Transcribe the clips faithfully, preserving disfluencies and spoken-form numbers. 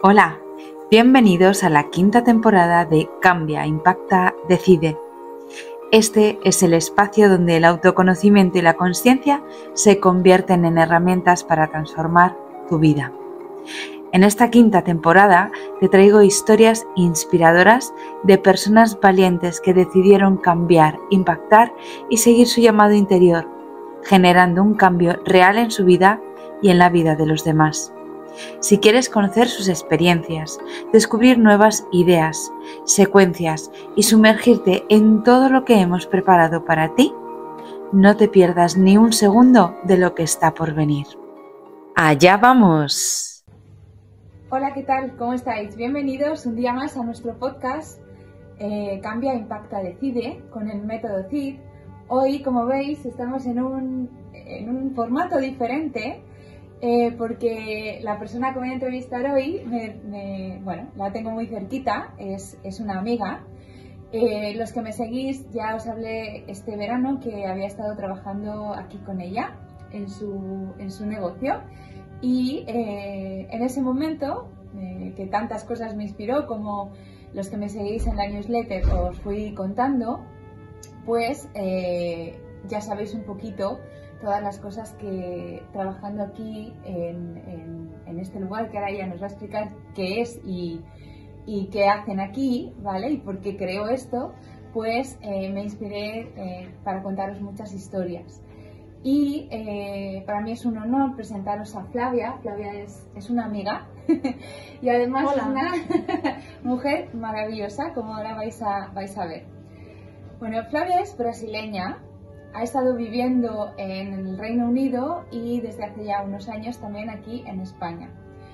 Hola, bienvenidos a la quinta temporada de Cambia, Impacta, Decide. Este es el espacio donde el autoconocimiento y la consciencia se convierten en herramientas para transformar tu vida. En esta quinta temporada te traigo historias inspiradoras de personas valientes que decidieron cambiar, impactar y seguir su llamado interior, generando un cambio real en su vida y en la vida de los demás. Si quieres conocer sus experiencias, descubrir nuevas ideas, secuencias y sumergirte en todo lo que hemos preparado para ti, no te pierdas ni un segundo de lo que está por venir. ¡Allá vamos! Hola, ¿qué tal? ¿Cómo estáis? Bienvenidos un día más a nuestro podcast eh, Cambia, Impacta, Decide con el método C I D. Hoy, como veis, estamos en un, en un formato diferente. Eh, porque la persona que voy a entrevistar hoy, me, me, bueno, la tengo muy cerquita, es, es una amiga. Eh, los que me seguís, ya os hablé este verano que había estado trabajando aquí con ella en su, en su negocio y eh, en ese momento, eh, que tantas cosas me inspiró, como los que me seguís en la newsletter os fui contando, pues eh, ya sabéis un poquito todas las cosas que trabajando aquí en, en, en este lugar, que ahora ella nos va a explicar qué es y, y qué hacen aquí, ¿vale? Y por qué creo esto, pues eh, me inspiré eh, para contaros muchas historias. Y eh, para mí es un honor presentaros a Flavia. Flavia es, es una amiga y además Hola. es una mujer maravillosa, como ahora vais a, vais a ver. Bueno, Flavia es brasileña. Ha estado viviendo en el Reino Unido y desde hace ya unos años también aquí en España.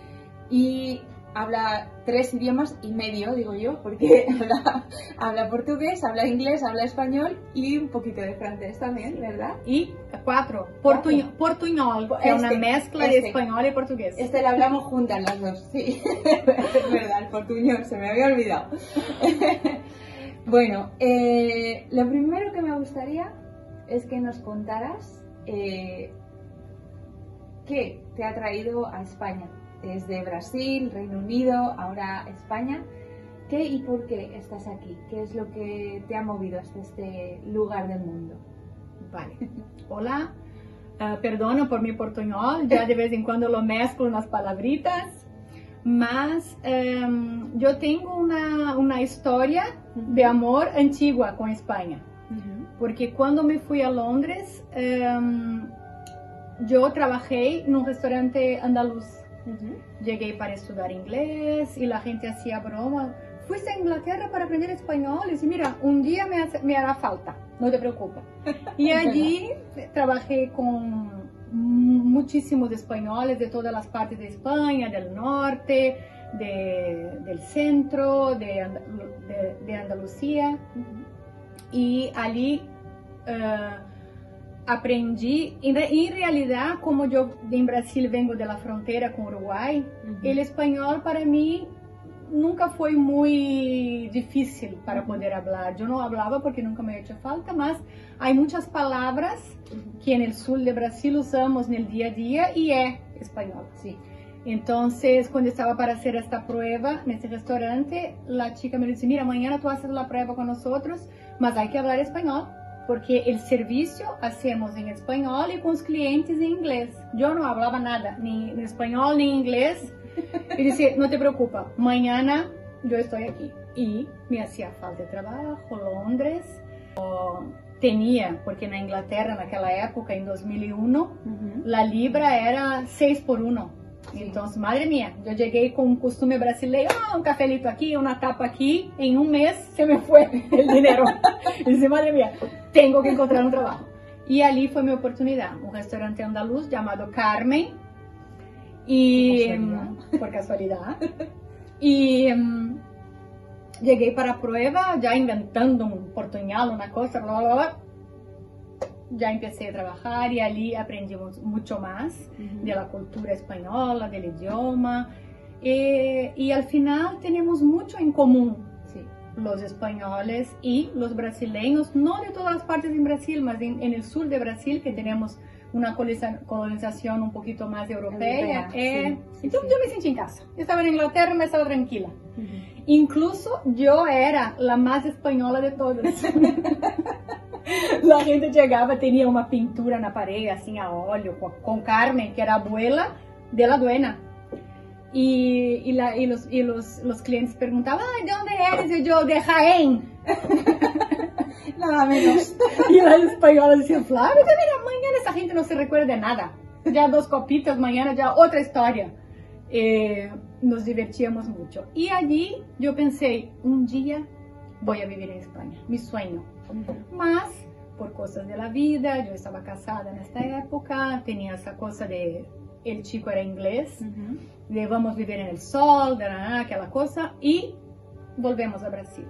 Y habla tres idiomas y medio, digo yo, porque habla, habla portugués, habla inglés, habla español y un poquito de francés también, ¿verdad? Y cuatro, Portuñol, portuñol que es una mezcla este. de español y portugués. Este lo hablamos juntas las dos, sí, es verdad, el portuñol, se me había olvidado. Bueno, eh, lo primero que me gustaría es que nos contaras eh, qué te ha traído a España, desde Brasil, Reino Unido, ahora España. ¿Qué y por qué estás aquí? ¿Qué es lo que te ha movido hasta este lugar del mundo? Vale. Hola, uh, perdono por mi portuñol, ya de vez en cuando lo mezclo unas palabritas, mas um, yo tengo una, una historia de amor antigua con España. Porque cuando me fui a Londres, um, yo trabajé en un restaurante andaluz. Uh-huh. Llegué para estudiar inglés y la gente hacía broma. ¿Fuiste a Inglaterra para aprender español? Y dice, mira, un día me, hace, me hará falta, no te preocupes. Y allí trabajé con muchísimos españoles de todas las partes de España, del norte, de, del centro, de, de, de Andalucía. Uh-huh. Y allí uh, aprendí, en, en realidad, como yo en Brasil vengo de la frontera con Uruguay, uh-huh. El español para mí nunca fue muy difícil para uh-huh. poder hablar. Yo no hablaba porque nunca me ha hecho falta, mas hay muchas palabras uh-huh. que en el sur de Brasil usamos en el día a día y es español. Sí. Entonces, cuando estaba para hacer esta prueba en este restaurante, la chica me dice, mira, mañana tú haces la prueba con nosotros, mas hay que hablar español, porque el servicio hacemos en español y con los clientes en inglés. Yo no hablaba nada, ni en español ni en inglés. Y dice, no te preocupes, mañana yo estoy aquí. Y me hacía falta de trabajo, Londres. Tenía, porque en Inglaterra, en aquella época, en dos mil uno, uh-huh. la libra era seis por uno. Sí. Entonces, madre mía, yo llegué con un costume brasileño, ah, un cafelito aquí, una tapa aquí, en un mes se me fue el dinero. Y dije, madre mía, tengo que encontrar un trabajo. Y allí fue mi oportunidad, un restaurante andaluz llamado Carmen, y por casualidad, y um, llegué para prueba, ya inventando un portuñol, una cosa, bla, bla, bla. Ya empecé a trabajar y allí aprendimos mucho más uh-huh. de la cultura española, del idioma. Eh, y al final tenemos mucho en común, sí. Los españoles y los brasileños, no de todas las partes en Brasil, mas en, en el sur de Brasil, que tenemos una colonización un poquito más europea. Europea, Eh, sí, sí, entonces sí. yo me sentí en casa. Yo estaba en Inglaterra, me estaba tranquila. Ujú. Incluso yo era la más española de todas. La gente llegaba, tenía una pintura en la pared, así a óleo, con, con Carmen, que era abuela de la dueña. Y, y, la, y, los, y los, los clientes preguntaban, "Ay, ¿de dónde eres?" Y yo, de Jaén. Nada menos. Y las españolas decían, Flávia, mira, mañana esa gente no se recuerda de nada. Ya dos copitas, mañana ya otra historia. Eh, nos divertíamos mucho. Y allí yo pensé, un día voy a vivir en España, mi sueño. Mas, por cosas de la vida, yo estaba casada en esta época, tenía esa cosa de, el chico era inglés, Ujú. de vamos vivir en el sol, de aquella cosa, y volvemos a Brasil.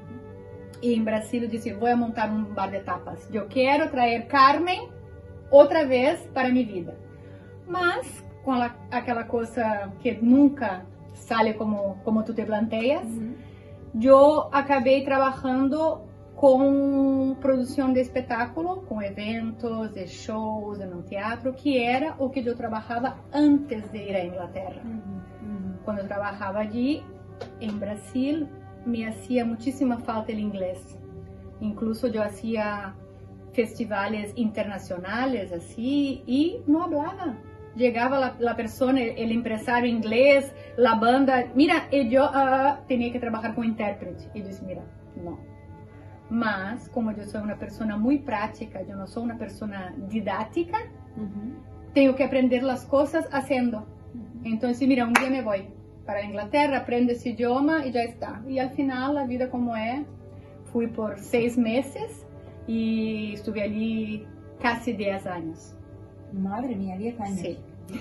Y en Brasil yo dije, voy a montar un bar de tapas. Yo quiero traer Carmen otra vez para mi vida. Mas, con la, aquella cosa que nunca sale como, como tú te planteas, Ujú. yo acabé trabajando com produção de espetáculo, com eventos, de shows, en un teatro, que era o que eu trabalhava antes de ir à Inglaterra. Ujú. Quando eu trabalhava allí, em Brasil, me hacía muchísima falta el inglés. Incluso eu hacía festivales internacionales así y no hablaba. Llegaba la, la persona, el, el empresario inglés, la banda, mira, y yo uh, tenía que trabajar con intérprete. Y yo dije, mira, no. Mas, como eu sou uma pessoa muito prática, eu não sou uma pessoa didática, Ujú. tenho que aprender as coisas fazendo. Ujú. Então, mira, um dia me vou para a Inglaterra, aprendo esse idioma e já está. E al final, a vida como é, fui por seis meses e estive ali quase dez anos. Madre mía, diez años. Sí.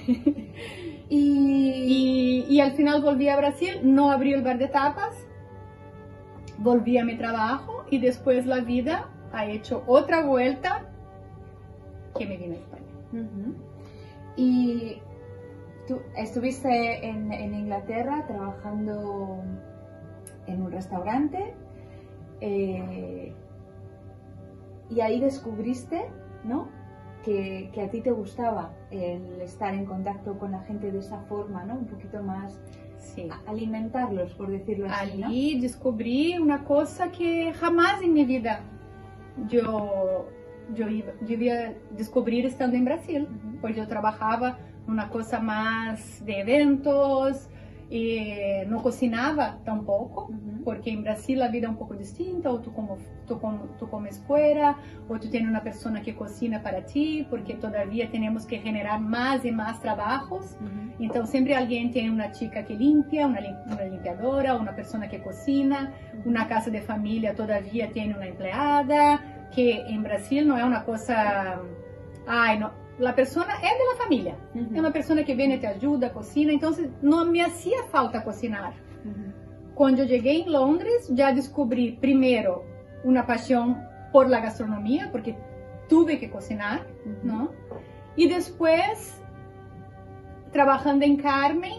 Y... Y, y al final volví a Brasil, no abrí el bar de tapas, volví a mi trabajo y después la vida ha hecho otra vuelta que me vine a España. Ujú. Y tú estuviste en, en Inglaterra trabajando en un restaurante eh, y ahí descubriste, ¿no?, que, que a ti te gustaba el estar en contacto con la gente de esa forma, ¿no?, un poquito más Sí. a- alimentarlos, por decirlo así, ¿no? Ali descobri uma coisa que jamais em minha vida eu, eu ia, devia descobrir estando em Brasil, Uhum. porque eu trabalhava numa coisa mais de eventos e não cozinhava tampouco, Ujú. porque em Brasil a vida é um pouco distinta, ou tu, como, tu, como, tu comes fora, ou tu tens uma pessoa que cocina para ti, porque todavia temos que generar mais e mais trabalhos. Ujú. Então, sempre alguém tem uma chica que limpia, uma, lim- uma limpiadora, uma pessoa que cocina, uma casa de família, todavia tem uma empleada, que em Brasil não é uma coisa... Ai, não. A pessoa é da família. Ujú. É uma pessoa que vem e te ajuda, cocina. Então, não me hacía falta cocinar. Ujú. Quando eu cheguei em Londres, já descobri, primeiro, uma paixão por la gastronomia, porque tuve que cocinar, Ujú. ¿no? Y después, trabajando en Carmen,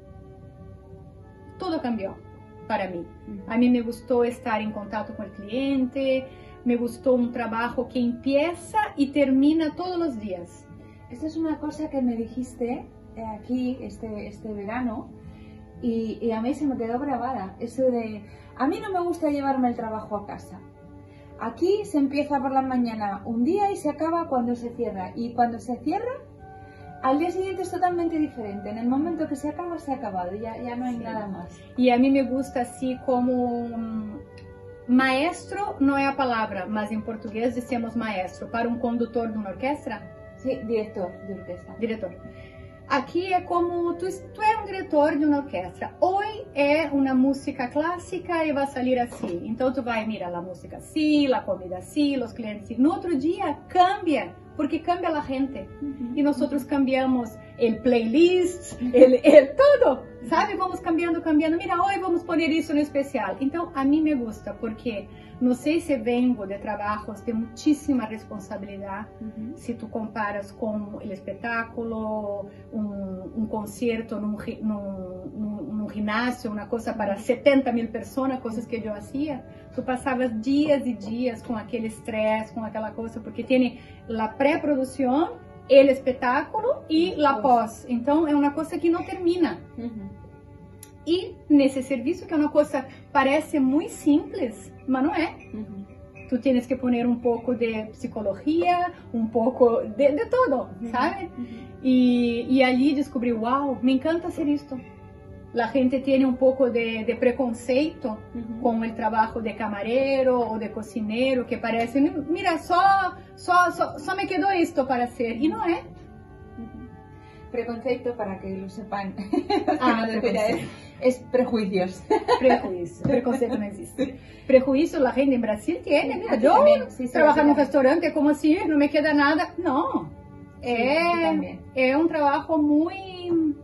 todo cambió para mí. Ujú. A mí me gustó estar en contacto con el cliente, me gustó un trabajo que empieza y termina todos los días. Esta es una cosa que me dijiste eh, aquí este, este verano y, y a mí se me quedó grabada. Eso de, a mí no me gusta llevarme el trabajo a casa. Aquí se empieza por la mañana un día y se acaba cuando se cierra. Y cuando se cierra, al día siguiente es totalmente diferente. En el momento que se acaba, se ha acabado. Ya, ya no hay Sí. nada más. Y a mí me gusta así como... mm, maestro não é a palavra, mas em português dizemos maestro. Para um condutor de uma orquestra, Sí, director de orquesta. diretor. Aqui é como tu, tu é um diretor de uma orquestra. Hoje é uma música clássica e vai sair assim. Então tu vai mirar a música assim, a comida assim, os clientes assim. No outro dia cambia, porque cambia a gente. E nós cambiamos o playlist, el, el todo, sabe? Vamos cambiando, cambiando. Mira, hoje vamos poner isso no especial. Então a mim me gusta, porque não sei se vengo de trabalhos de muitíssima responsabilidade. Ujú. Se tu comparas com o espetáculo, um, um concerto num, gi- num, num, num ginásio, uma coisa para setenta mil pessoas, coisas que eu fazia, tu passavas dias e dias com aquele estresse, com aquela coisa, porque tem a pré-produção el espetáculo e la pós. Então, é uma coisa que não termina. Uhum. E nesse serviço, que é uma coisa parece muito simples, mas não é. Uhum. Tu tienes que poner um pouco de psicologia, um pouco de, de todo, Uhum. sabe? Uhum. E, e ali descobri, wow, me encanta hacer isto. La gente tiene un poco de, de preconceito Uhum. con el trabajo de camarero o de cocinero, que parece, mira, só, só, só, só me quedó esto para hacer, y no es. Uhum. Preconceito, para que lo sepan, Ah, no es, es prejuicios. Prejuicio, preconceito no existe. Prejuicio la gente en Brasil tiene, mira, Aquí yo también, sí, sí, trabajar en un aquí restaurante como si no me queda nada, no. Sí, aquí es, también. es un trabajo muy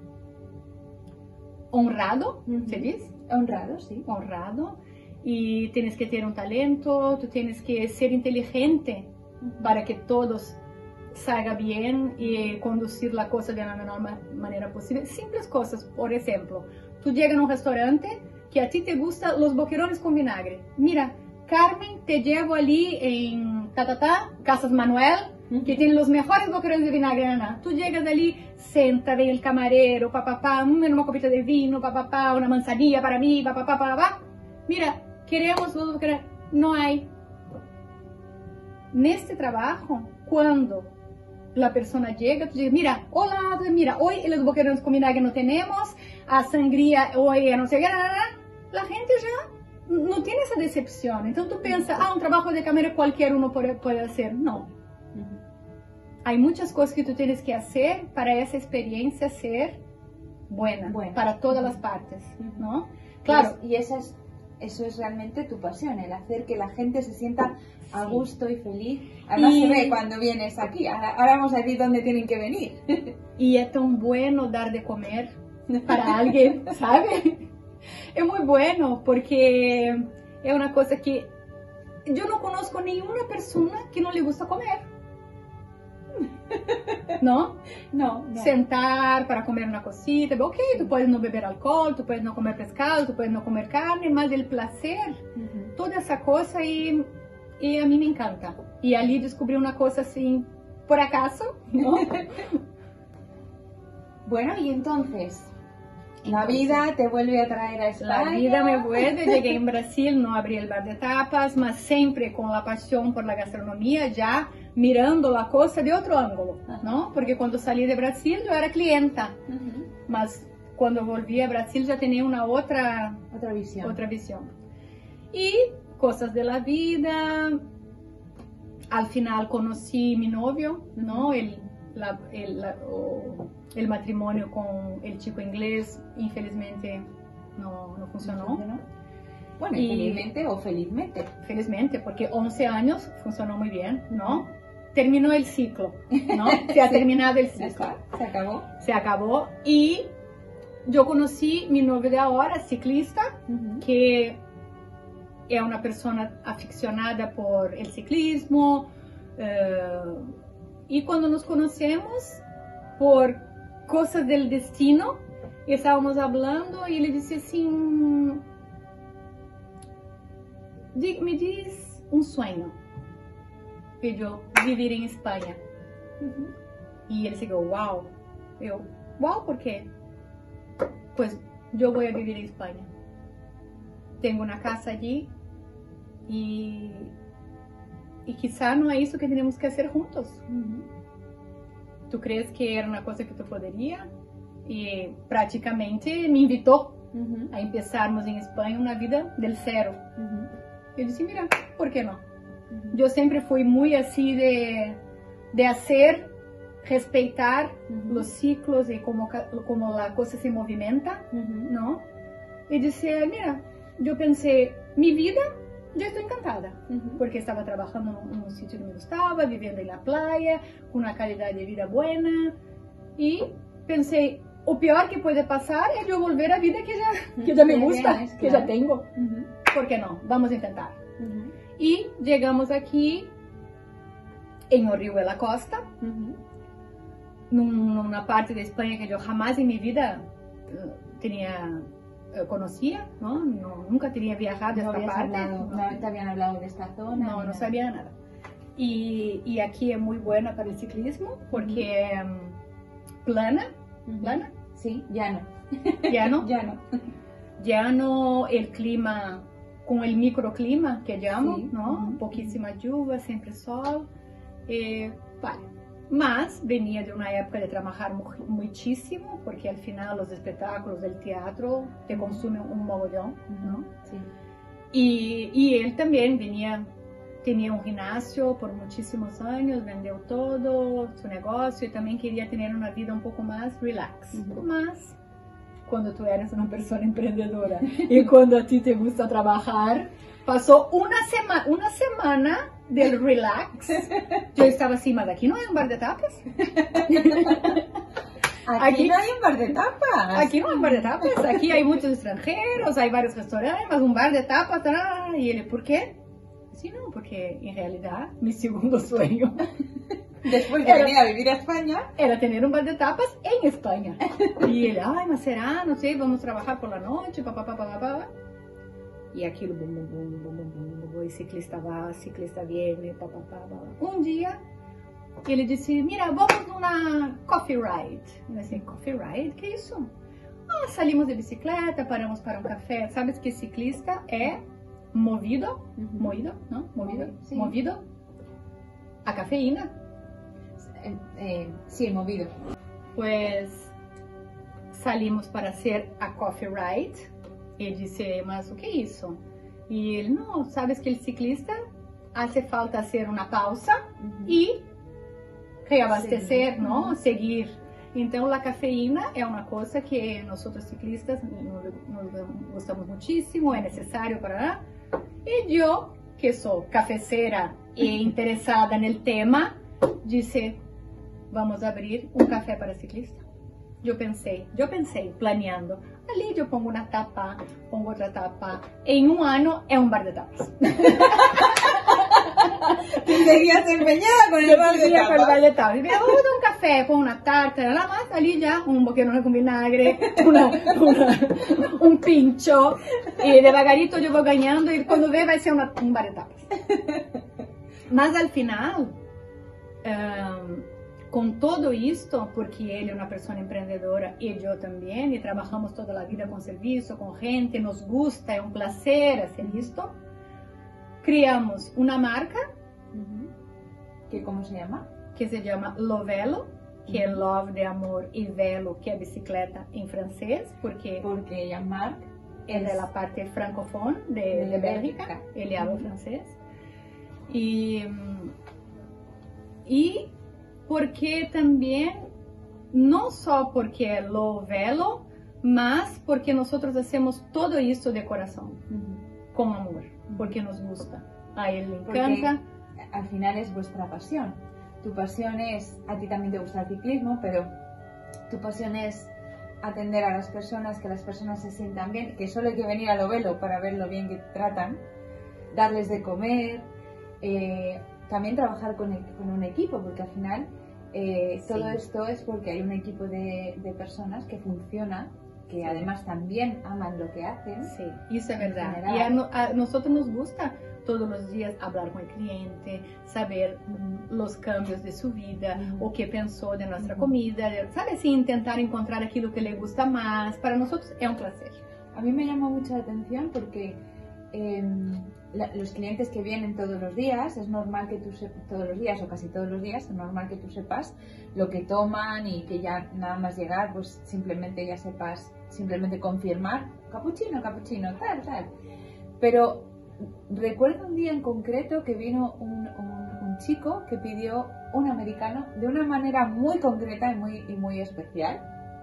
honrado, Uhum. ¿se dice? Honrado, sí. Honrado, y tienes que tener un talento, tú tienes que ser inteligente para que todos salga bien y conducir la cosa de la menor ma- manera posible. Simples cosas, por ejemplo, tú llegas a un restaurante que a ti te gustan los boquerones con vinagre. Mira, Carmen, te llevo allí en Tatatá, Casas Manuel, que tiene los mejores boquerones de vinagre, Ana. Tú llegas allí, senta, ven el camarero, papapá, una copita de vino, papapá, una manzanilla para mí, papapá, papapá. Mira, queremos los boquerones. No hay. Neste trabajo, cuando la persona llega, tú dices, mira, hola, mira, hoy los boquerones con vinagre no tenemos, a sangría hoy no sé qué, la gente ya no tiene esa decepción. Entonces tú piensas, ah, un trabajo de camarero cualquier uno puede, puede hacer. No. Hay muchas cosas que tú tienes que hacer para esa experiencia ser buena, Buena. para todas las partes, ¿no? Claro. Y, es, y esa es, eso es realmente tu pasión, el hacer que la gente se sienta a Sí. gusto y feliz. Además Y- se ve cuando vienes aquí. Ahora, ahora vamos a decir dónde tienen que venir. Y es tan bueno dar de comer para alguien, ¿sabe? Es muy bueno porque es una cosa que yo no conozco ninguna persona que no le gusta comer. ¿No? No, no. Sentar para comer una cosita, ok, tú puedes no beber alcohol, tú puedes no comer pescado, tú puedes no comer carne, más el placer, Ujú. toda esa cosa y, y a mí me encanta. Y allí descubrí una cosa así, por acaso, ¿no? Bueno, y entonces, la vida te vuelve a traer a España. La vida me vuelve, llegué en Brasil, no abrí el bar de tapas, mas siempre con la pasión por la gastronomía, ya mirando la cosa de otro ángulo, ¿no? Porque cuando salí de Brasil yo era clienta, Ujú. mas cuando volví a Brasil ya tenía una otra, Otra visión. otra visión. Y cosas de la vida, al final conocí mi novio, ¿no? El, la- el, la- o- el matrimonio con el chico inglés, infelizmente no, no funcionó. ¿No? Bueno, Y- felizmente o felizmente. Felizmente, porque once años funcionó muy bien, ¿no? Terminó el ciclo, ¿no? Se ha terminado el Ya ciclo. está, se acabó. Se acabó y yo conocí mi novio de ahora, ciclista, Ujú. que es una persona aficionada por el ciclismo, eh, y cuando nos conocemos, por cosas del destino, estábamos hablando y le dije así, "Di- me diz un sueño, que yo vivir en España". Ujú. Y él se quedó, wow. Yo, wow, ¿por qué? Pues yo voy a vivir en España. Tengo una casa allí y, y quizá no es eso que tenemos que hacer juntos. Ujú. ¿Tú crees que era una cosa que tú podrías? Y prácticamente me invitó Ujú. a empezarmos en España una vida del cero. Ujú. Yo dije, mira, ¿por qué no? Ujú. Yo siempre fui muy así de, de hacer, respetar Ujú. los ciclos y cómo, ca- cómo la cosa se movimenta, Ujú. ¿no? Y decía, mira, yo pensé, mi vida, yo estoy encantada, Ujú. porque estaba trabajando en un, en un sitio que me gustaba, viviendo en la playa, con una calidad de vida buena, y pensé, o peor que puede pasar es yo volver a vida que ya, que ya me Que ya gusta, tienes, que claro. ya tengo. Ujú. ¿Por qué no? Vamos a intentar. Ujú. Y llegamos aquí, en el Río de la Costa, Ujú. num- numa parte da Espanha que eu jamais em minha vida eh, tinha eh, conocía, ¿no? No, nunca tenía viajado a No esta habías parte. hablado, no, no te habían hablado de esta zona. no, ni no nada. sabía nada. y, y aquí es muy buena para el ciclismo porque um, plana, plana, sí, llano, llano, llano, llano, el clima con el microclima que llamo, sí. ¿no? Uh-huh. Poquísima lluvia, siempre sol, eh, vale. Mas venía de una época de trabajar muchísimo, porque al final los espectáculos del teatro te consumen un mogollón, ¿no? Sí. Y, y él también venía, tenía un gimnasio por muchísimos años, vendió todo su negocio y también quería tener una vida un poco más relax. Uh-huh. Mas cuando tú eres una persona emprendedora y cuando a ti te gusta trabajar, pasó una, sema una semana del relax. Yo estaba así, mas aquí no hay un bar de tapas. Aquí, aquí no hay un bar de tapas. Aquí no hay un bar de tapas. Aquí hay muchos extranjeros, hay varios restaurantes, más un bar de tapas. Ah, y él, ¿por qué? Sí, no, porque en realidad mi segundo sueño, después de era, venir a vivir a España, era tener un bar de tapas en España. Y él, ay, mas será, no sé, vamos a trabajar por la noche, papá, papá, papá. Y aquilo, bum, bum, bum, bum, bum, bum, y ciclista va, ciclista viene, papá, papá. Um dia, ele disse, mira, vamos numa coffee ride. Eu disse, coffee ride? Que isso? Ah, salimos de bicicleta, paramos para um café. Sabes que ciclista é movido, uh-huh. movido, não? Movido, sí. movido a cafeína. Eh, eh, sí, movido. Pues salimos para hacer a coffee ride. Ele disse, mas o que é isso? E ele, não, sabes que o ciclista hace falta hacer uma pausa uh-huh. e reabastecer, sí. não? Uh-huh. Seguir. Então, a cafeína é uma coisa que nós ciclistas nos, nos gostamos muitíssimo, é necessário para... E eu, que sou cafeceira e interessada no tema, disse, vamos abrir um café para ciclista. Eu pensei, eu pensei, planeando. Ali eu pongo uma tapa, pongo outra tapa. Em um ano é um bar de tapas. Seguías empeñada con el bar de tapas. Con el bar de tapas. Y mira, vamos a un café con una tarta, nada más. Ali ya un boquerón con vinagre, una, una, un pincho. Y devagarito yo voy ganando y cuando ve vai ser una, un bar de tapas. Mas al final... Um, com todo isto, porque ele é uma pessoa empreendedora e eu também, e trabalhamos toda a vida com serviço, com gente, nos gusta, é um prazer fazer isto. Criamos uma marca, uh-huh. que como se chama? Que se chama Lovelo, que uh-huh. é love de amor e velo, que é bicicleta em francês, porque porque Jean-Marc é da parte francófona de, de, de Bélgica, Bélgica. Ele habla uh-huh. francês. E e porque também, não só porque é lo velo, mas porque nós hacemos todo isso de coração, uh-huh. com amor, porque nos gusta. A ele le encanta. Porque, al final es vuestra pasión. Tu pasión es, a ti también te gusta el ciclismo, pero tu pasión es atender a las personas, que las personas se sientan bien, que solo hay que venir a lo velo para ver lo bien que tratan, darles de comer, eh, también trabajar con, el, con un equipo, porque al final eh, todo sí. esto es porque hay un equipo de, de personas que funciona, que sí. además también aman lo que hacen. Sí, eso es verdad. General. Y a, no, a nosotros nos gusta todos los días hablar con el cliente, saber mm, los cambios de su vida, mm. o qué pensó de nuestra mm. comida, ¿sabes? Y intentar encontrar aquello que le gusta más. Para nosotros es un placer. A mí me llama mucho la atención porque eh, la, los clientes que vienen todos los días, es normal que tú sepas, todos los días o casi todos los días, es normal que tú sepas lo que toman y que ya nada más llegar, pues simplemente ya sepas, simplemente confirmar, capuchino, capuchino, tal, tal. Pero recuerdo un día en concreto que vino un, un, un chico que pidió un americano de una manera muy concreta y muy, y muy especial.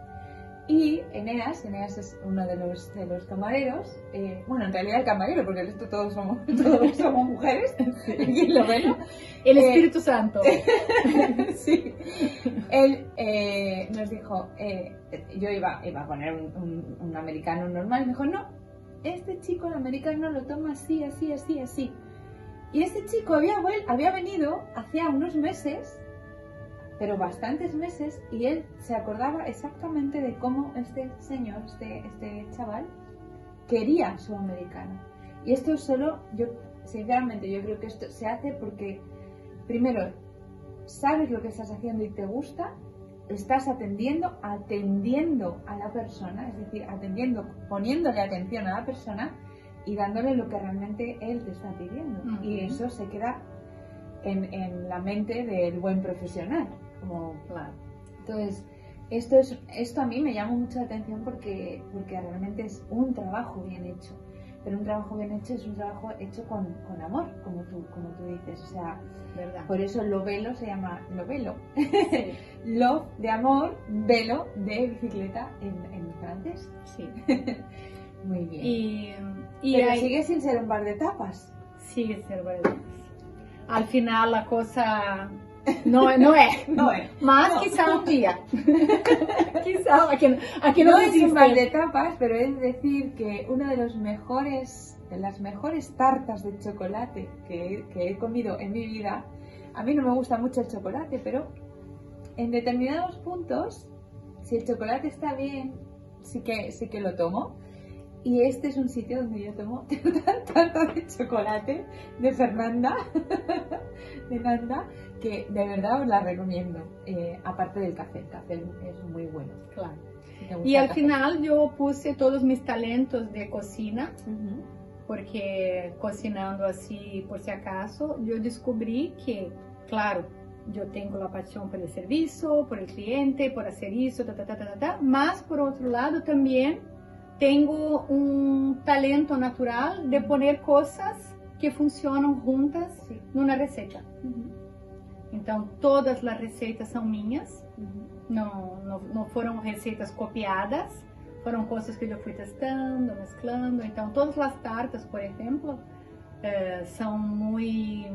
Y Eneas, Eneas es uno de los, de los camareros, eh, bueno, en realidad el camarero, porque el resto todos somos, todos somos mujeres, sí. Lo bueno. El Espíritu eh, Santo. Sí. Él eh, nos dijo, eh, yo iba, iba a poner un, un, un americano normal, y me dijo, no, este chico el americano lo toma así, así, así, así. Y este chico había, había venido hacía unos meses, pero bastantes meses, y él se acordaba exactamente de cómo este señor, este, este chaval, quería su americano. Y esto solo, yo sinceramente, yo creo que esto se hace porque primero, sabes lo que estás haciendo y te gusta, estás atendiendo, atendiendo a la persona, es decir, atendiendo, poniéndole atención a la persona y dándole lo que realmente él te está pidiendo. Uh-huh. Y eso se queda en, en la mente del buen profesional. Como, claro. Entonces, esto, es, esto a mí me llama mucho la atención porque, porque realmente es un trabajo bien hecho. Pero un trabajo bien hecho es un trabajo hecho con, con amor, como tú, como tú dices. O sea, ¿verdad? Por eso Lovelo se llama Lovelo. Sí. Love de amor, velo de bicicleta en, en francés. Sí. Muy bien. Y, y Pero hay... sigue sin ser un bar de tapas. Sigue sin ser un bar de tapas. Al final la cosa... No, no es, no es. Más no. quizá un día. Quizá, aquí, aquí no, no es un bar de tapas, pero es decir que una de los mejores, de las mejores tartas de chocolate que, que he comido en mi vida. A mí no me gusta mucho el chocolate, pero en determinados puntos, si el chocolate está bien, sí que, sí que lo tomo. Y este es un sitio donde yo tomo tarta de chocolate de Fernanda, de Nanda, que de verdad os la recomiendo. Eh, aparte del café, el café es muy bueno. Claro. Si y al café. final yo puse todos mis talentos de cocina, Uh-huh. porque cocinando así, por si acaso, yo descubrí que, claro, yo tengo la pasión por el servicio, por el cliente, por hacer eso, ta, ta, ta, ta, ta, mas por otro lado también tengo un talento natural de poner cosas que funcionam juntas sí. numa receita. Uh-huh. Então, todas as receitas são minhas, Uh-huh. não, não, não foram receitas copiadas, foram coisas que eu fui testando, mesclando. Então, todas as tartas, por exemplo, eh, são muito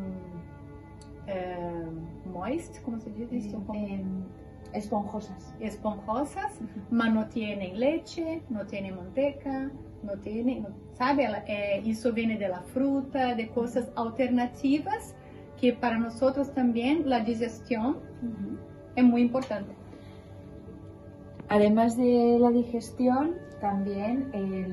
eh, moist, como se diz isso? Eh, esponjosas. Esponjosas, uh-huh. Mas não tienen leche, não tienen manteca, não tienen, sabe? Eh, isso vem da fruta, de coisas alternativas que para nós também a digestão uh-huh. é muito importante. Además de la digestión, también el,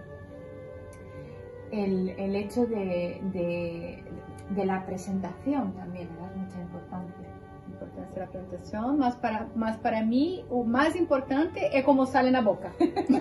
el, el hecho de, de, de la presentación también le da mucha importancia. Importancia de la presentación, mas para, mas para mí o más importante es como sale en la boca.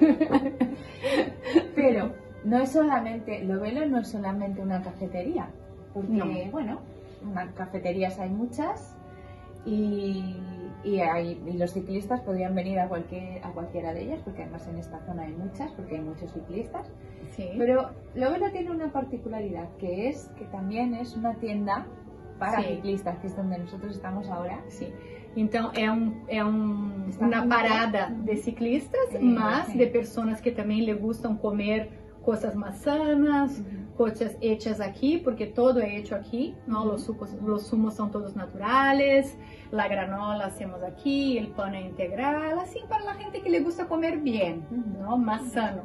Pero no es solamente, Lovelo no es solamente una cafetería, porque no. bueno, unas cafeterías hay muchas y, y, hay, y los ciclistas podrían venir a, cualquier, a cualquiera de ellas, porque además en esta zona hay muchas, porque hay muchos ciclistas. Sí. Pero Lovelo tiene una particularidad, que es que también es una tienda para sí. ciclistas, que es donde nosotros estamos ahora. Sí. Então é um é um uma parada de ciclistas, sí, mas sí. de pessoas que também lhe gustam comer coisas mais sanas, uh-huh. coisas hechas aqui, porque todo é hecho aqui, não? Uh-huh. Os sucos, os sumos são todos naturais, a granola hacemos aqui, o pão é integral, assim para a gente que lhe gusta comer bem, uh-huh. não? Mais sano.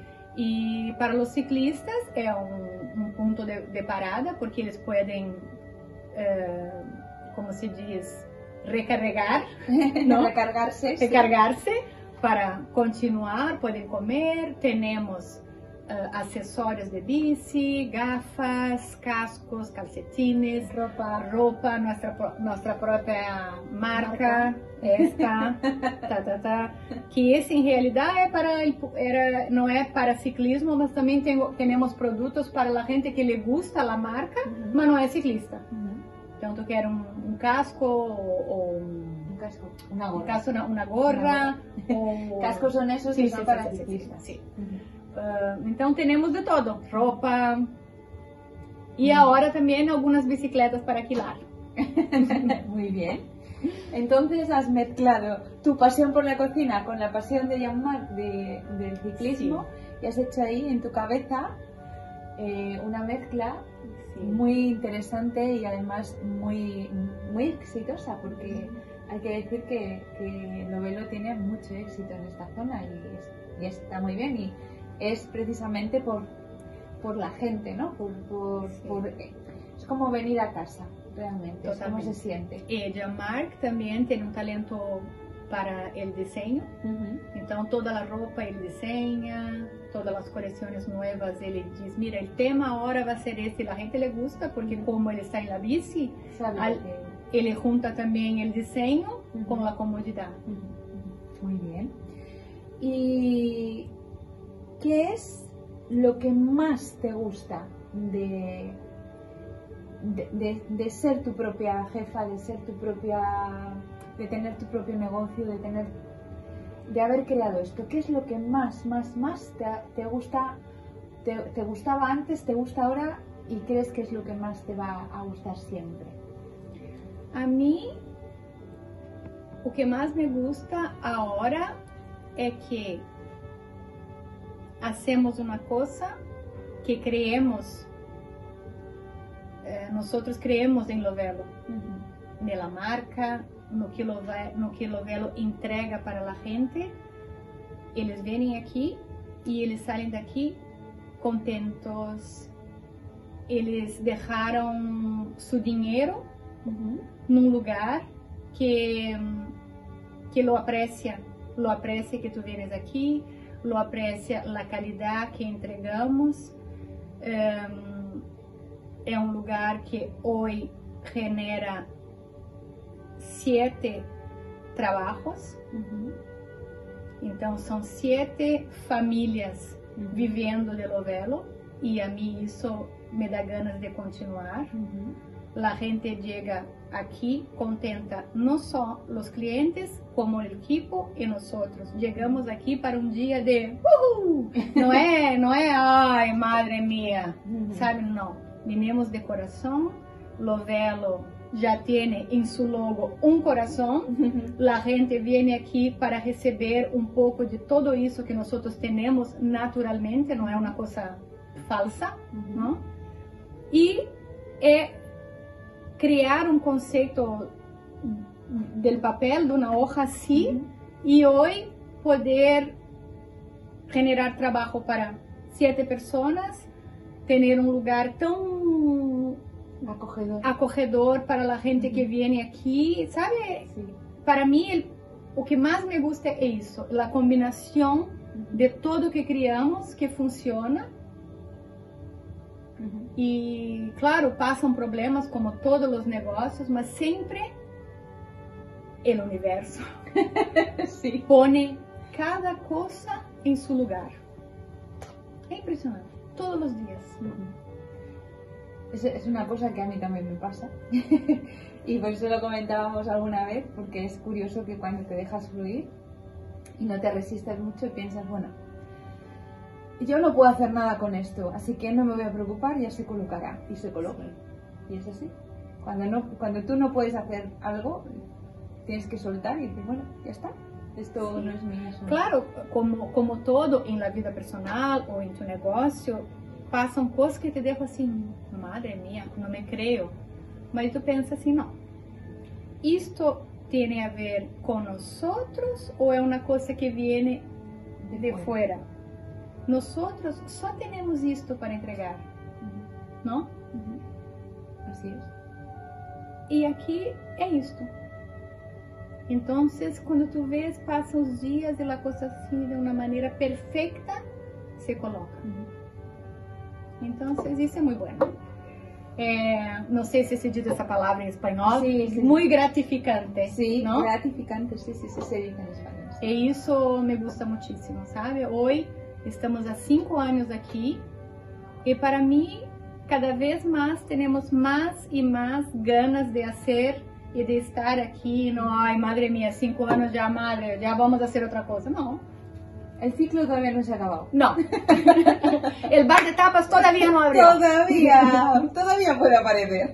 E para os ciclistas é um, um ponto de, de parada, porque eles podem, eh, como se diz, recarregar, não? recargar-se, recargar-se para continuar, podem comer, temos Uh, acessórios de bici, gafas, cascos, calcetines, roupa, roupa, nossa, nossa própria marca, marca. Esta, tá, tá, tá, que esse em realidade é para, era, não é para ciclismo, mas também tenho, temos produtos para a gente que lhe gusta a marca, uh-huh. mas não é ciclista. Uh-huh. Então, tu quer um, um casco ou um, um casco, uma gorra, um casco, uma, uma gorra, ou... cascos são esses sí, que sí, são para sí, ciclistas. Sí, sí. Uh-huh. Uh, então temos de todo, roupa e ahora também algumas bicicletas para alquilar. Muy bien. Entonces has mezclado tu pasión por la cocina con la pasión de Jean-Marc de, del ciclismo, sí. Y has hecho ahí en tu cabeza eh, una mezcla sí. muy interesante y además muy, muy exitosa, porque hay que decir que, que Lovelo tiene mucho éxito en esta zona y, es, y está muy bien. Y es precisamente por, por la gente, ¿no? Por, por, sí. por, es como venir a casa, realmente. Totalmente. Es como se siente. Y Jean-Marc también tiene un talento para el diseño. Ujú. Então toda a roupa ele desenha, todas as coleções novas ele diz, mira, el tema agora vai ser este, a gente le gusta porque como ele está em la bici, Sabe al- lo que- ele junta também el diseño Ujú. con la comodidad. Ujú, ujú. Muy bien. ¿Y qué es lo que más te gusta de, de, de- de ser tu propia jefa, de ser tu propia, de tener tu propio negocio, de tener, de haber creado esto? ¿Qué es lo que más, más, más te, te gusta, te, te gustaba antes, te gusta ahora y crees que es lo que más te va a gustar siempre? A mim, o que mais me gusta agora é que hacemos uma coisa que creemos, eh, nós creemos em Lovelo, nela marca, no que Lovelo, no que Lovelo entrega para a gente. Eles vêm aqui e eles saem daqui contentos. Eles deixaram seu dinheiro Ujú. num lugar que que lo aprecia, lo aprecia que tu vienes aqui, lo aprecia a qualidade que entregamos. Um, é um lugar que hoje genera sete trabalhos, Ujú. então são sete famílias Ujú. vivendo de Lovelo e a mim isso me dá ganas de continuar. Ujú. La gente llega aquí contenta, no só los clientes, como el equipo y nosotros. Llegamos aquí para un día de ¡uhú! No es, no es, ay, madre mía, Ujú. ¿saben? No, vinimos de corazón. Lovelo ya tiene en su logo un corazón. Ujú. La gente viene aquí para receber un poco de todo eso que nosotros tenemos naturalmente, no es una cosa falsa, ¿no? Y é criar um conceito del papel, de uma hoja assim, Ujú. e hoje poder generar trabalho para sete pessoas, ter um lugar tão Acogedor. acolhedor para a gente Ujú. que vem aqui, sabe? Sí. Para mim, el- o que mais me gusta é isso, a combinação de tudo que criamos que funciona. Ujú. E, claro, passam problemas como todos os negócios, mas sempre o universo Sí. põe cada coisa em seu lugar. É impressionante, todos os dias. Ujú. Es, es una cosa que a mí también me pasa y por eso lo comentábamos alguna vez, porque es curioso que cuando te dejas fluir y no te resistes mucho y piensas, bueno, yo no puedo hacer nada con esto, así que no me voy a preocupar, ya se colocará y se coloca. Y es así. Cuando, no, cuando tú no puedes hacer algo, tienes que soltar y decir, bueno, ya está, esto Sí. no es mío. eso no. Claro, como, como todo em la vida personal ou em tu negócio, passam coisas que te deixam assim, madre mía, não me creio. Mas tu pensa assim, não. Isto tem a ver com nós ou é uma coisa que vem De de fuera. fora? Nós só temos isto para entregar, Ujú. não? Ujú. Así es. E aqui é isto. Então, quando tu vês, passam os dias e a coisa assim, de uma maneira perfeita, se coloca. Ujú. Então, isso é muito bueno. É, não sei se se diz essa palavra em espanhol. Sí, sí. Muito gratificante. Sí, ¿no? gratificante, sí, sí, sí, se dice en español. sí. E isso me gusta muitíssimo, sabe? Hoje estamos há cinco anos aqui e para mim cada vez mais temos mais e mais ganas de fazer e de estar aqui. Não, ai, madre mía, cinco anos já, madre, já vamos fazer outra coisa. Não, El ciclo todavía no se ha acabado. não. El bar de tapas todavía no abrió. Todavía, todavía puede aparecer.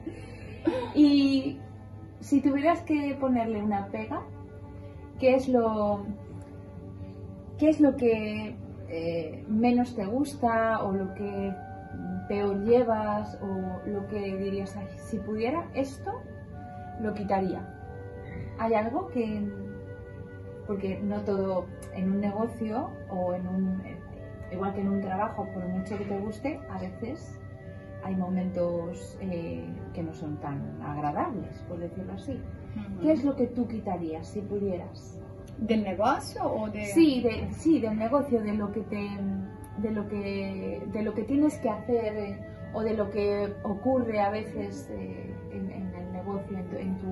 Y si tuvieras que ponerle una pega, ¿qué es lo, qué es lo que eh, menos te gusta o lo que peor llevas o lo que dirías, "Ay, si pudiera esto, lo quitaría"? ¿Hay algo que, porque no todo en un negocio o en un, igual que en un trabajo, por mucho que te guste, a veces hay momentos eh, que no son tan agradables, por decirlo así. Uh-huh. ¿Qué es lo que tú quitarías si pudieras? ¿Del negocio o de...? Sí, de, sí, del negocio, de lo que te, de lo que, de lo que tienes que hacer eh, o de lo que ocurre a veces eh, en, en el negocio, en tu, en tu...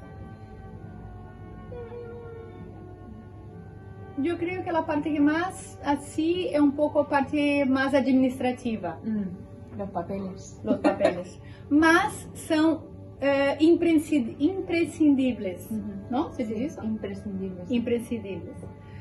Yo creo que la parte que más así es un poco parte más administrativa. Mm, los papeles. Los papeles. Más son uh, imprescind imprescindibles, uh-huh. ¿no? ¿Se dice eso? Imprescindibles. Imprescindibles.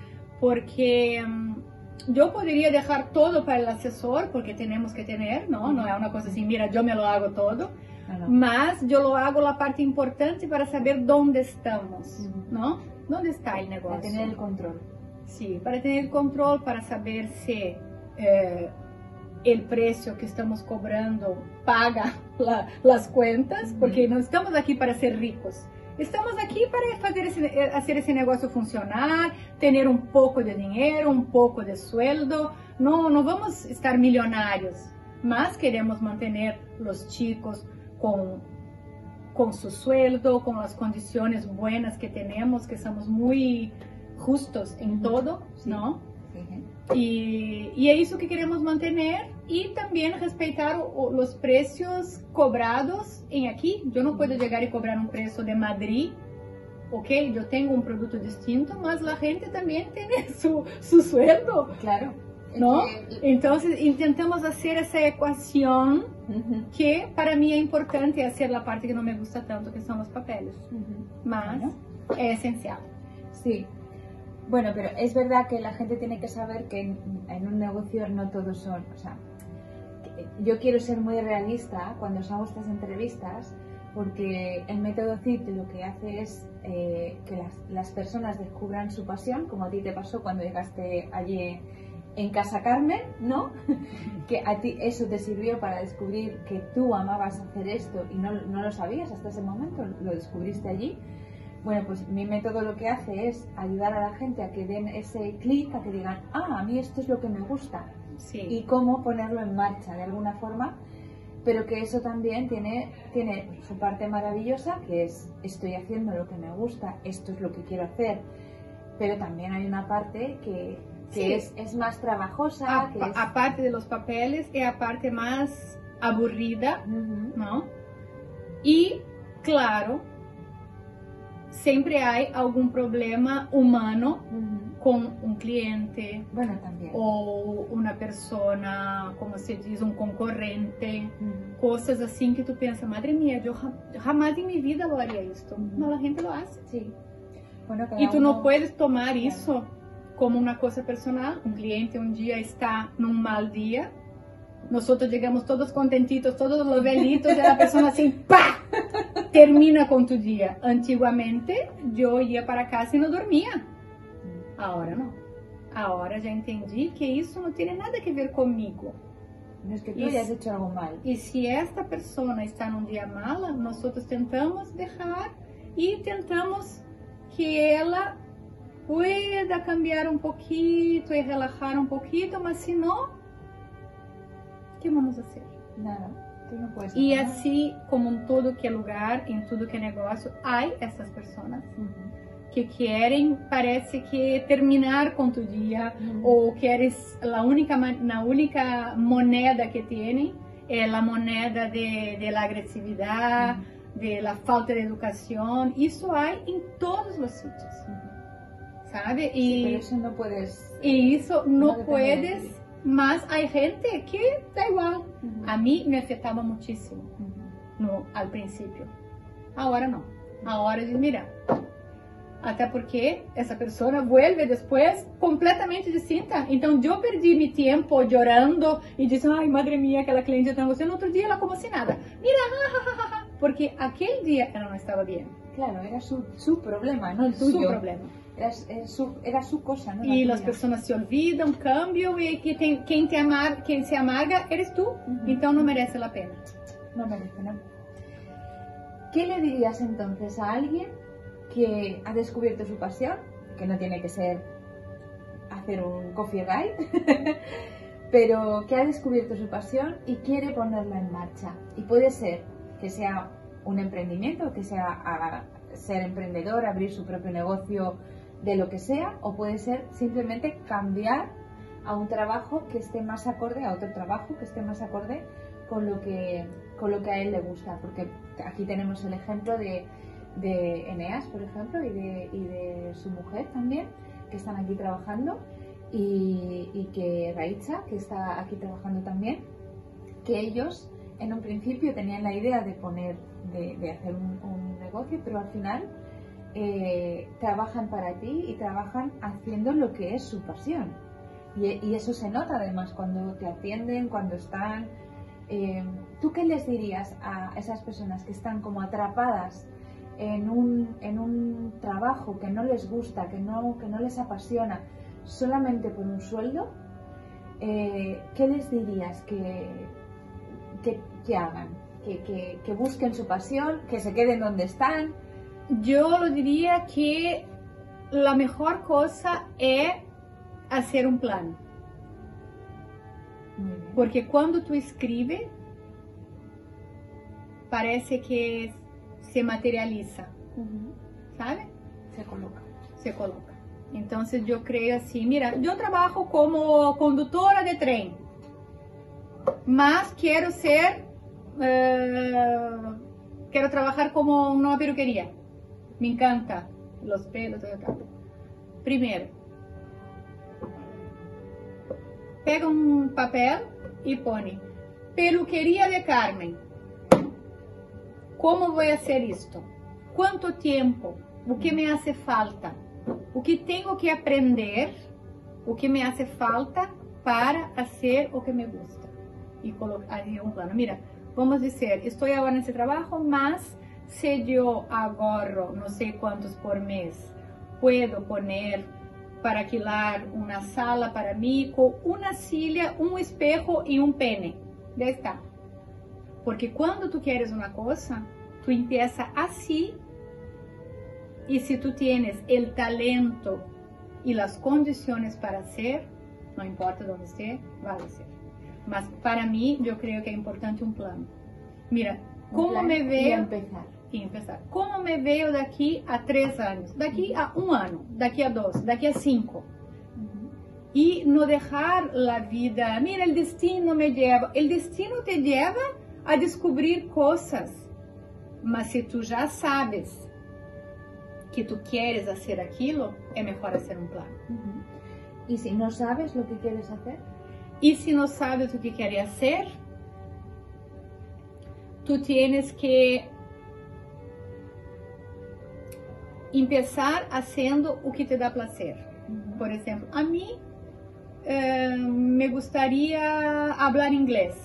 Porque um, yo podría dejar todo para el asesor, porque tenemos que tener, ¿no? Uh-huh. No es una cosa así, mira, yo me lo hago todo. Uh-huh. Mas yo lo hago la parte importante para saber dónde estamos, uh-huh. ¿no? ¿Dónde está el negocio? Para tener el control. Sí, para tener el control, para saber si eh, el precio que estamos cobrando paga la, las cuentas, uh-huh. porque no estamos aquí para ser ricos. Estamos aquí para hacer ese, hacer ese negocio funcionar, tener un poco de dinero, un poco de sueldo. No, no vamos a estar millonarios, mas queremos mantener los chicos con, con su sueldo, con las condiciones buenas que tenemos, que somos muy justos en todo, sí. ¿no? Sí. Y, y es eso que queremos mantener y también respetar o, los precios cobrados en aquí. Yo no puedo llegar y cobrar un precio de Madrid, ok, yo tengo un producto distinto, mas la gente también tiene su, su sueldo. Claro. ¿No? Entonces intentamos hacer esa ecuación uh-huh. que para mí es importante hacer la parte que no me gusta tanto, que son los papeles, uh-huh. mas uh-huh. es esencial. Sí. Bueno, pero es verdad que la gente tiene que saber que en, en un negocio no todos son, o sea, yo quiero ser muy realista cuando os hago estas entrevistas, porque el método C I D lo que hace es eh, que las, las personas descubran su pasión, como a ti te pasó cuando llegaste allí en Casa Carmen, ¿no? Que a ti eso te sirvió para descubrir que tú amabas hacer esto y no, no lo sabías hasta ese momento, lo descubriste allí. Bueno, pues mi método lo que hace es ayudar a la gente a que den ese clic, a que digan, ah, a mí esto es lo que me gusta. Sí. Y cómo ponerlo en marcha de alguna forma, pero que eso también tiene, tiene su parte maravillosa, que es, estoy haciendo lo que me gusta, esto es lo que quiero hacer, pero también hay una parte que, que sí. es, es más trabajosa. A, que es... Aparte de los papeles, es la parte más aburrida, uh-huh. ¿no? Y, claro, siempre hay algún problema humano uh-huh. con un cliente, bueno, también. O una persona, como se dice, un concurrente, uh-huh. cosas así que tú piensas, madre mía, yo jamás en mi vida lo haría esto. Uh-huh. No, la gente lo hace. Sí. Bueno, y tú uno... no puedes tomar claro. eso como una cosa personal. Un cliente un día está en un mal día, nosotros llegamos todos contentitos, todos los velitos, y la persona así, ¡pa! Termina con tu día. Antiguamente yo ia para casa y no dormía. Ahora no. Ahora ya entendí que eso no tiene nada que ver conmigo. No es que tú hayas hecho algo mal. Y si esta persona está en un día mala, nosotros tentamos dejar y tentamos que ela pueda cambiar un poquito y relajar un poquito, mas si no, ¿qué vamos a hacer? Nada. No y así como en todo que lugar, en todo que negocio, hay estas personas uh-huh. que quieren, parece que terminar con tu día uh-huh. o que eres la única, la única moneda que tienen, es la moneda de, de la agresividad, uh-huh. de la falta de educación. Eso hay en todos los sitios, uh-huh. ¿sabe? Y, sí, pero eso no puedes... Y eso no, no puedes... Mas hay gente que da igual. Uh-huh. A mí me afectaba muchísimo uh-huh. no, al principio. Ahora no. Ahora digo, mira, hasta porque esa persona vuelve después completamente distinta. Então yo perdí mi tiempo llorando y dije, ay, madre mía, aquela cliente tan você. No otro día ela como si nada. Mira, ja, ja, ja, ja. Porque aquel día ela no estaba bien. Claro, era su, su problema, no el tuyo. Su problema. Era, era, su, era su cosa, ¿no? Y las personas se olvidan, cambian y que tem, quien, te amar, quien se amarga eres tú. Uh-huh. Entonces no merece la pena. No merece, ¿no? ¿Qué le dirías entonces a alguien que ha descubierto su pasión? Que no tiene que ser hacer un coffee guide, pero que ha descubierto su pasión y quiere ponerla en marcha. Y puede ser que sea un emprendimiento, que sea a, ser emprendedor, abrir su propio negocio de lo que sea, o puede ser simplemente cambiar a un trabajo que esté más acorde, a otro trabajo que esté más acorde con lo que, con lo que a él le gusta. Porque aquí tenemos el ejemplo de, de Eneas, por ejemplo, y de, y de su mujer también, que están aquí trabajando, y, y que Raicha, que está aquí trabajando también, que ellos en un principio tenían la idea de poner, de, de hacer un, un negocio, pero al final eh, trabajan para ti y trabajan haciendo lo que es su pasión. Y, y eso se nota además cuando te atienden, cuando están... Eh, ¿Tú qué les dirías a esas personas que están como atrapadas en un, en un trabajo que no les gusta, que no, que no les apasiona, solamente por un sueldo? Eh, ¿Qué les dirías que, que, que hagan? Que, que, que busquen su pasión, que se queden donde están. Yo lo diría que la mejor cosa es hacer un plan. Porque cuando tú escribes, parece que se materializa, Uh-huh. ¿sabes? Se coloca. Se coloca. Entonces yo creo así, mira, yo trabajo como conductora de tren, mas quiero ser, eh, quiero trabajar como una peluquería. Me encanta los pelos, todo acá. Primero, pega un papel y pone peluquería de Carmen. ¿Cómo voy a hacer esto? ¿Cuánto tiempo? ¿O qué me hace falta? ¿O qué tengo que aprender? ¿O qué me hace falta para hacer o que me gusta? Y colocar un plano. Mira, vamos a decir, estoy ahora en ese trabajo, mas si yo agarro no sé cuántos por mes, puedo poner para alquilar una sala para mí con una silla, un espejo y un pene. Ya está. Porque cuando tú quieres una cosa, tú empiezas así, y si tú tienes el talento y las condiciones para hacer, no importa dónde esté, va a hacer. Mas para mí, yo creo que es importante un plan. Mira, ¿cómo plan me veo? Y empezar. Y empezar. ¿Cómo me veo de aquí a tres años? De aquí a un año, de aquí a dos, de aquí a cinco. Uh-huh. Y no dejar la vida, mira, el destino me lleva. El destino te lleva a descubrir cosas. Mas si tú ya sabes que tú quieres hacer aquilo, es mejor hacer un plan. Uh-huh. ¿Y si no sabes lo que quieres hacer? Y si no sabes lo que quieres hacer, tú tienes que empezar haciendo o que te da placer. Uh-huh. Por ejemplo, a mí eh, me gustaría hablar inglés.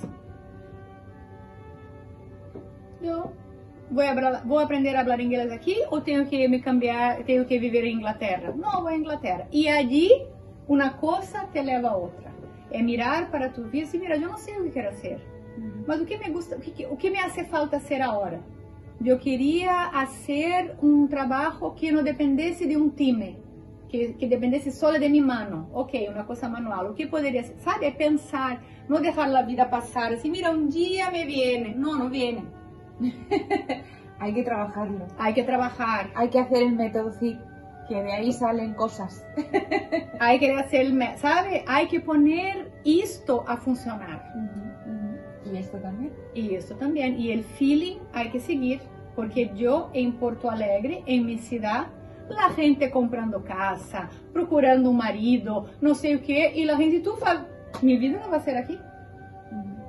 Yo voy a, voy a aprender a hablar inglés aquí o tengo que me cambiar, tengo que vivir en Inglaterra. No, voy a Inglaterra. Y allí una cosa te lleva a otra. Es mirar para tu vida y mira, yo no sé lo que quiero hacer. Uh-huh. Mas o que me gusta, o que, o que me hace falta hacer ahora? Eu queria fazer um trabalho que não dependesse de um time, que, que dependesse só de minha mão. Ok, uma coisa manual. O que poderia ser? Sabe? É pensar, não deixar a vida passar. Assim, mira, um dia me viene. Não, não viene. Hay que trabajarlo. Hay que trabajar. Hay que hacer el método C I C, que de ahí salen cosas. Hay que hacer el método, ¿sabe? Hay que poner esto a funcionar. Uh-huh, uh-huh. Y esto también. Y esto también. Y el feeling hay que seguir. Porque yo en Porto Alegre, en mi ciudad, la gente comprando casa, procurando un marido, no sé o qué, y la gente, tú fala, mi vida no va a ser aquí. Uh-huh.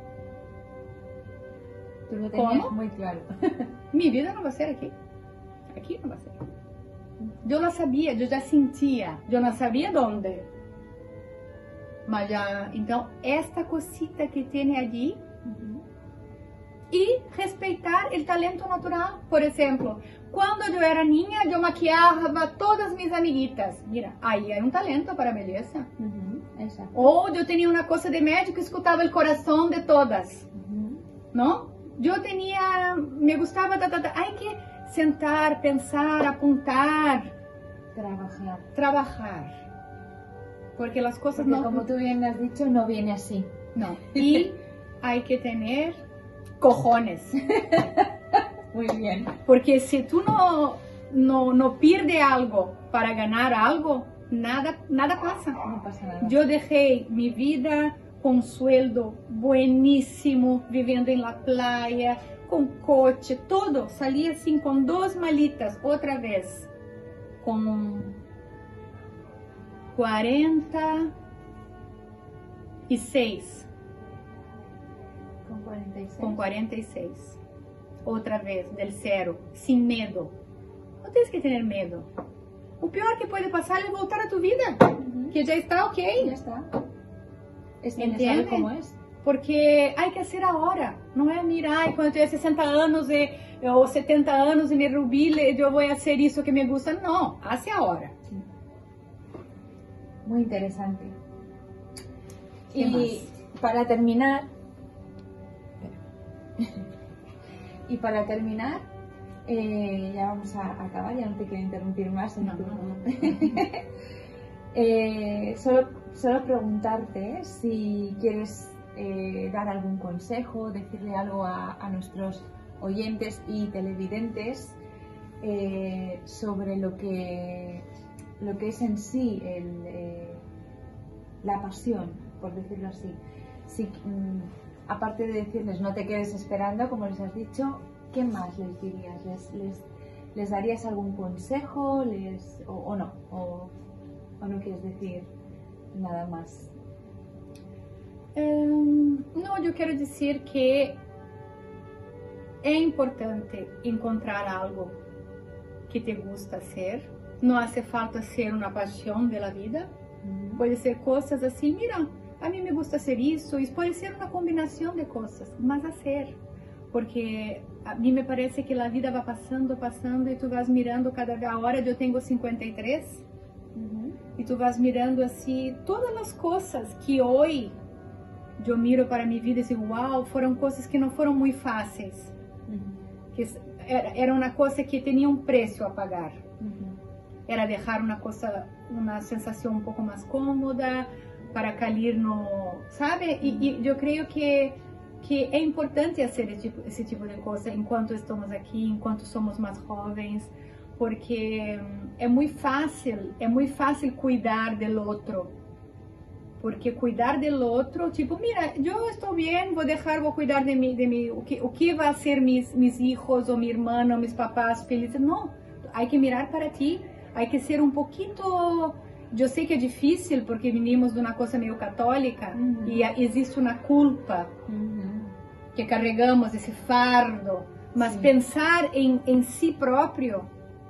Tú lo tenías ¿Cómo? Muy claro. Mi vida no va a ser aquí. Aquí no va a ser. Yo lo sabía, yo ya sentía, yo no sabía dónde. Mas ya, entonces, esta cosita que tiene allí, uh-huh. Y respeitar el talento natural. Por ejemplo, cuando yo era niña, yo maquillaba a todas mis amiguitas. Mira, ahí hay un talento para belleza. Uh-huh. Exacto. O yo tenía una cosa de médico y escuchaba el corazón de todas. Uh-huh. ¿No? Yo tenía, me gustaba, ta, ta, ta. Hay que sentar, pensar, apuntar. Trabajar. Trabajar. Porque las cosas Porque no... como tú bien has dicho, no viene así. No. Y hay que tener... cojones. Muy bien. Porque si tú no no, no pierde algo para ganar algo, nada, nada pasa. No pasa nada. Yo dejé mi vida con sueldo buenísimo, viviendo en la playa, con coche, todo. Salí así con dos malitas, otra vez, con cuarenta y seis. Con cuarenta y seis. Con cuarenta y seis. Otra vez, del cero, sin miedo. No tienes que tener miedo. O peor que puede pasar es voltar a tu vida, Uh-huh. que ya está ok. Ya está. Es que Entende? sabe cómo es. Porque hay que hacer ahora. Não é mirar, e quando eu tiver sessenta anos e, ou setenta anos e me rubile, eu vou fazer isso que me gusta. Não, hace ahora. Sí. Muy interesante. ¿Qué Y más? para terminar, y para terminar, eh, ya vamos a acabar, ya no te quiero interrumpir más. No, por no. favor. eh, solo, solo preguntarte si quieres eh, dar algún consejo, decirle algo a, a nuestros oyentes y televidentes eh, sobre lo que, lo que es en sí el, eh, la pasión, por decirlo así. Si, mm, aparte de decirles no te quedes esperando, como les has dicho, ¿qué más les dirías? ¿Les, les, les darías algún consejo les, o, o no? O, ¿O no quieres decir nada más? Hum, não, eu quero dizer que é importante encontrar algo que te gusta hacer. Não hace falta ser uma paixão da vida. Ujú. Pode ser coisas assim, mira, a mim me gusta hacer isso. Isso pode ser uma combinação de coisas, mas hacer. Porque a mim me parece que a vida vai passando, passando e tu vas mirando cada vez. Agora eu tenho cinquenta e três Ujú. e tu vas mirando assim todas as coisas que hoje eu miro para minha vida e digo, uau, foram coisas que não foram muito fáceis. Ujú. Que era, era uma coisa que tinha um preço a pagar. Ujú. Era deixar uma coisa, uma sensação um pouco mais cômoda para cair no, sabe? E, e eu creio que que é importante fazer esse tipo, esse tipo de coisa enquanto estamos aqui, enquanto somos mais jovens, porque é muito fácil, é muito fácil cuidar do outro. Porque cuidar do outro, tipo, mira, eu estou bem, vou deixar, vou cuidar de mim, de mim, o que o que vai ser mis mis hijos ou minha irmã ou meus papás felizes? Não, há que mirar para ti, há que ser um pouquinho. Eu sei que é difícil porque venimos de uma coisa meio católica Uhum. e existe uma culpa Ujú. que carregamos esse fardo, mas Sim. pensar em, em si próprio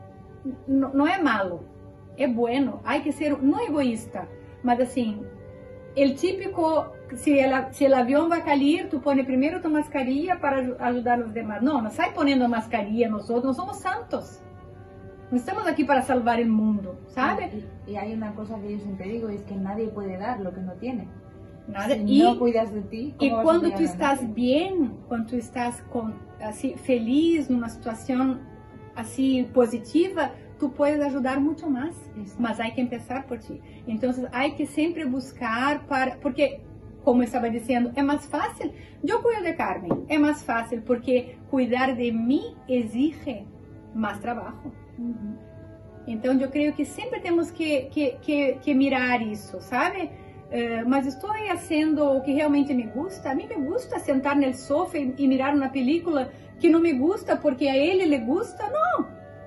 n- não é malo, é bueno, há que ser não egoísta, mas assim, o típico, se ela, se o avião vai cair, tu põe primeiro tua mascarilha para aju- ajudar os demais. Não, não sai ponendo mascarilha nós outros, não somos santos. No estamos aquí para salvar el mundo, ¿sabe? Y, y hay una cosa que yo siempre digo, es que nadie puede dar lo que no tiene. Nada. Si y no cuidas de ti, y ¿cómo vas a cuando cuidar tú de estás nadie? bien, cuando tú estás con, así, feliz, numa situación así positiva, tú puedes ayudar mucho más. Exacto. Mas hay que empezar por ti. Entonces hay que siempre buscar para, porque como eu estava dizendo, é mais fácil. Eu cuido de Carmen, é mais fácil porque cuidar de mim exige mais trabalho. Ujú. Então, eu creio que sempre temos que, que, que, que mirar isso, sabe? Uh, mas estou fazendo o que realmente me gusta. A mim me gusta sentar no sofá e, e mirar uma película que não me gusta porque a ele le gusta. Não.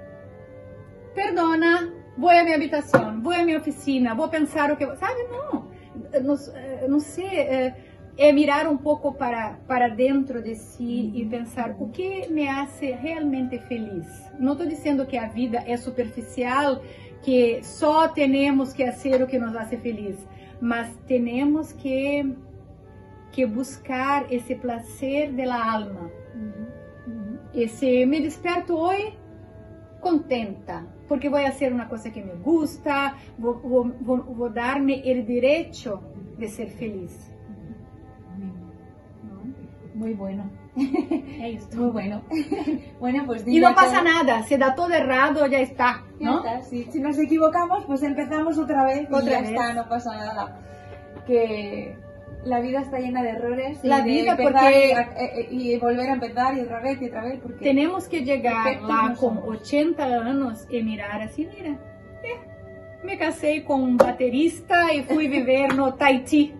Perdona, vou à minha habitação, vou à minha oficina, vou pensar o que... Sabe? Não. Não, não sei... Uh, é mirar um pouco para, para dentro de si e pensar o que me hace realmente feliz. Não estou dizendo que a vida é superficial, que só temos que fazer o que nos hace feliz, mas temos que, que buscar esse prazer da alma. Ujú. Ujú. Esse me desperto hoje contenta, porque vou fazer uma coisa que me gusta, vou, vou, vou, vou dar-me o direito de ser feliz. Muy bueno. É isso. Muy bueno. Bueno, pues Y digo no pasa todo- nada, se da todo errado, ya está, Ya ¿no? está, sí. Si nos equivocamos, pues empezamos otra vez y Otra ya vez. está, no pasa nada. Que la vida está llena de errores. La y de vida empezar porque... y, y volver a empezar y otra vez y otra vez. Porque tenemos que llegar lá no con ochenta años y mirar así, mira, eh, me casé con un baterista y fui viver no Tahití.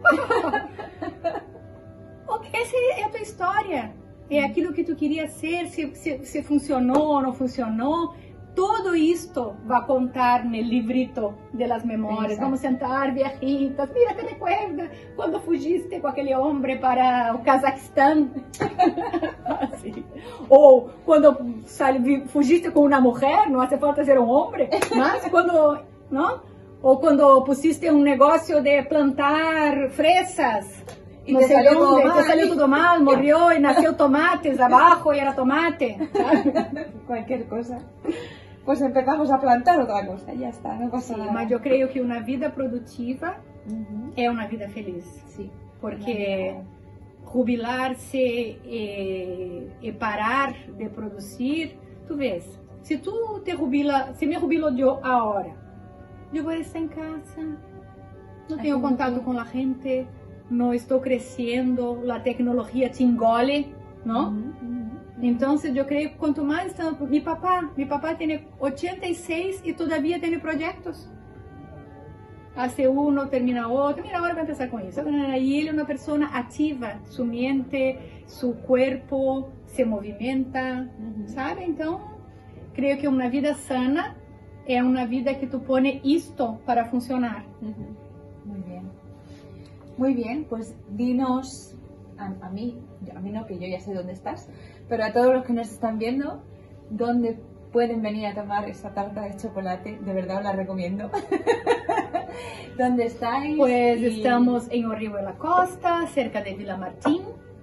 Ok, essa é a tua história. É aquilo que tu queria ser, se, se, se funcionou ou não funcionou. Todo isto vai contar no livrito de las memórias. Exacto. Vamos sentar, viejitas. Mira, te recuerda quando fugiste com aquele homem para o Cazaquistão? Assim. Ou quando sali, fugiste com uma mulher, não hace falta ser um homem, mas quando, não? Ou quando pusiste um negócio de plantar fresas. Y no te, sé salió dónde, te salió todo mal, murió y nació tomates abajo y era tomate. Cualquier cosa. Pues empezamos a plantar otra cosa, ya está, no pasa sí, nada. Mas yo creo que una vida productiva uh-huh. es una vida feliz. Sí. Porque jubilarse y, y parar de producir, tú ves, si tú te jubilas, si me jubilo yo ahora, yo voy a estar en casa, no tengo contacto con la gente, no estoy creciendo, la tecnología te engole, ¿no? Uh-huh, uh-huh. Entonces yo creo que cuanto más estamos... Mi papá, mi papá tiene ochenta y seis y todavía tiene proyectos. Hace uno, termina otro. Mira, ahora voy a empezar con eso. Y él es una persona activa. Su mente, su cuerpo se movimenta, uh-huh. ¿sabe? Entonces, creo que una vida sana es una vida que tú pones esto para funcionar. Uh-huh. Muy bien. Muy bien, pues dinos, a, a mí, a mí no, que yo ya sé dónde estás, pero a todos los que nos están viendo, dónde pueden venir a tomar esta tarta de chocolate, de verdad os la recomiendo. ¿Dónde estáis? Pues y... estamos en Orrego de la Costa, cerca de Vila Martín.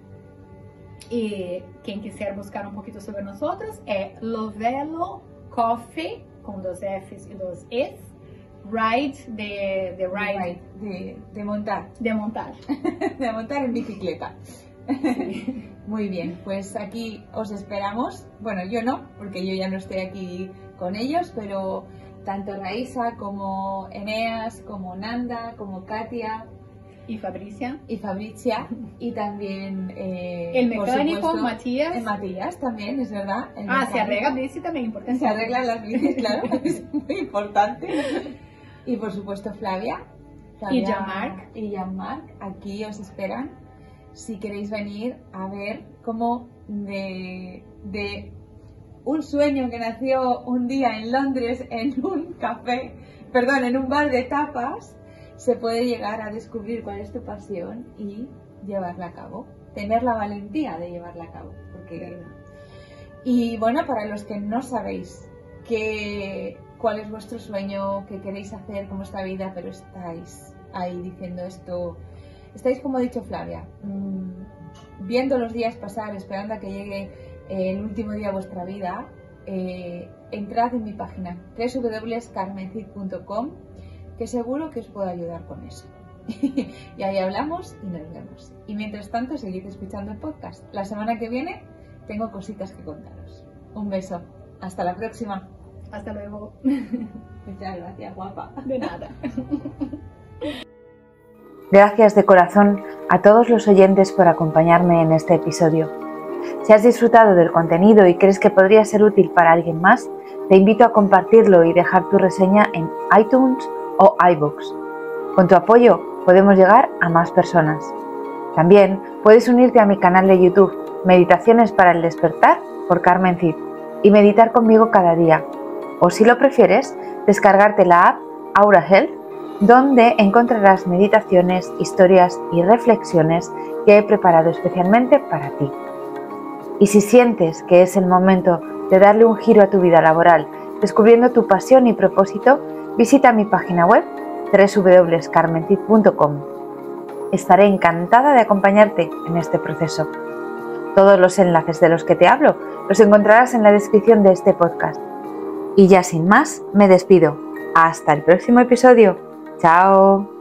Y quien quisiera buscar un poquito sobre nosotros es Lovelo Coffee, con dos F's y dos E's. Ride de, de ride, de, de, de montar, de montar, de montar en bicicleta. Sí. Muy bien, pues aquí os esperamos. Bueno, yo no, porque yo ya no estoy aquí con ellos, pero tanto Raísa como Eneas, como Nanda, como Katia y Fabricia y Fabricia y también eh, el mecánico supuesto, Matías. El Matías también, es verdad. El ah, mecánico. Se arregla bici también, importante. Se arreglan las bicis, claro, es muy importante. Y por supuesto Flavia, Flavia y Jean-Marc. Y Jean-Marc, aquí os esperan si queréis venir a ver cómo de, de un sueño que nació un día en Londres en un café, perdón, en un bar de tapas, se puede llegar a descubrir cuál es tu pasión y llevarla a cabo, tener la valentía de llevarla a cabo. Porque... Y bueno, para los que no sabéis que... cuál es vuestro sueño, qué queréis hacer con vuestra vida, pero estáis ahí diciendo esto, estáis como ha dicho Flavia, mmm, viendo los días pasar, esperando a que llegue eh, el último día de vuestra vida, eh, entrad en mi página doble u doble u doble u punto carmencid punto com, que seguro que os puedo ayudar con eso. Y ahí hablamos y nos vemos. Y mientras tanto, seguid escuchando el podcast. La semana que viene tengo cositas que contaros. Un beso. Hasta la próxima. Hasta luego. Muchas gracias, guapa. De nada. Gracias de corazón a todos los oyentes por acompañarme en este episodio. Si has disfrutado del contenido y crees que podría ser útil para alguien más, te invito a compartirlo y dejar tu reseña en iTunes o iVoox. Con tu apoyo podemos llegar a más personas. También puedes unirte a mi canal de YouTube Meditaciones para el Despertar por Carmen Cid y meditar conmigo cada día. O si lo prefieres, descargarte la app Aura Health, donde encontrarás meditaciones, historias y reflexiones que he preparado especialmente para ti. Y si sientes que es el momento de darle un giro a tu vida laboral, descubriendo tu pasión y propósito, visita mi página web doble u doble u doble u punto carmencid punto com. Estaré encantada de acompañarte en este proceso. Todos los enlaces de los que te hablo los encontrarás en la descripción de este podcast. Y ya sin más, me despido. Hasta el próximo episodio. ¡Chao!